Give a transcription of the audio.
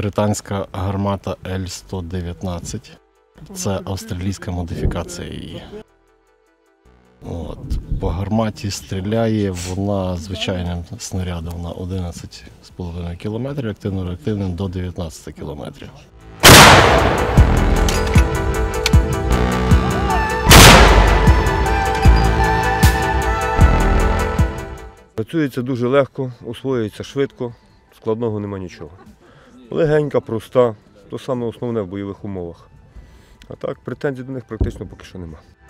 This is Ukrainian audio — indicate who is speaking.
Speaker 1: британська гармата L-119. Це австралійська модифікація її. По гарматі стріляє вона звичайним снарядом на 11,5 км, активно-реактивним до 19 км.
Speaker 2: Працюється дуже легко, освоюється швидко, складного нема нічого. Легенька, проста, то саме основне в бойових умовах. А так, претензій до них практично поки що нема.